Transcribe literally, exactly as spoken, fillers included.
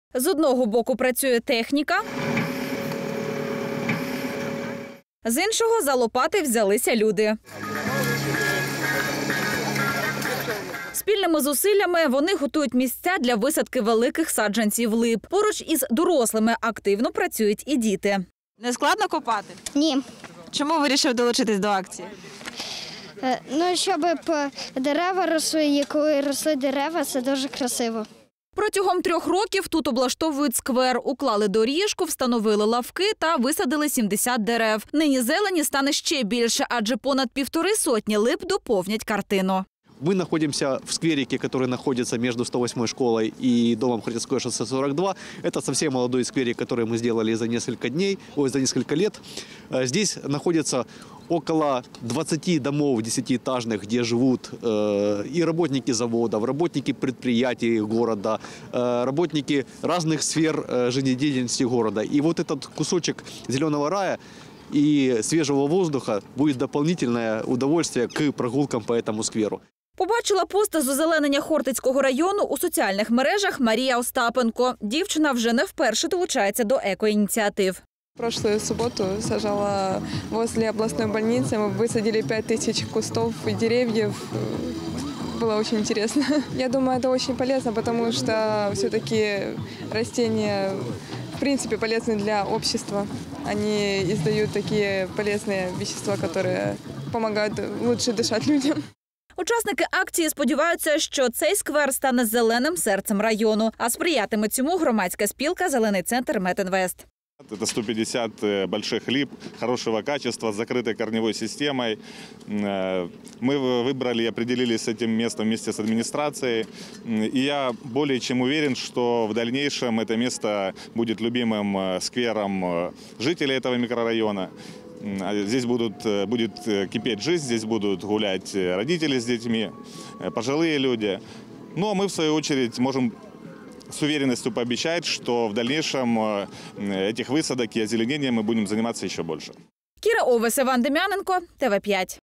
З одного боку працює техніка, з іншого за лопати взялися люди. Спільними зусиллями вони готують місця для висадки великих саджанців лип. Поруч із дорослими активно працюють і діти. Не складно копати? Ні. Чому вирішив долучитись до акції? Е, Ну, щоб п- дерева росли, і коли росли дерева, це дуже красиво. Протягом трьох років тут облаштовують сквер, уклали доріжку, встановили лавки та висадили сімдесят дерев. Нині зелені стане ще більше, адже понад півтори сотні лип доповнять картину. Мы находимся в скверике, который находится между сто восьмой школой и домом Хортицкое шоссе сорок два. Это совсем молодой скверик, который мы сделали за несколько дней, ой, за несколько лет. Э, Здесь находится около двадцати домов десятиэтажных, где живут э, и работники заводов, работники предприятий города, э, работники разных сфер э, жизнедеятельности города. И вот этот кусочек зеленого рая и свежего воздуха будет дополнительное удовольствие к прогулкам по этому скверу. Побачила пост з озеленення Хортицького району у соціальних мережах Марія Остапенко. Дівчина вже не вперше долучається до екоініціатив. Прошлую субботу сажала возле областной больницы. Мы высадили пять тысяч кустов и деревьев. Было очень интересно. Я думаю, это очень полезно, потому что все-таки растения в принципе полезны для общества. Они издают такие полезные вещества, которые помогают лучше дышать людям. Учасники акції сподіваються, що цей сквер стане зеленим серцем району, а сприятиме цьому громадська спілка «Зелений центр Метінвест». Это сто пятьдесят больших лип, хорошего качества, с закрытой корневой системой. Мы выбрали и определились с этим местом вместе с администрацией. И я более чем уверен, что в дальнейшем это место будет любимым сквером жителей этого микрорайона. Здесь будут, будет кипеть жизнь, здесь будут гулять родители с детьми, пожилые люди. Ну а мы, в свою очередь, можем с уверенностью пообещать, что в дальнейшем этих высадок и озеленения мы будем заниматься еще больше. Кіра Овес, Іван Дем'яненко, Т В п'ять.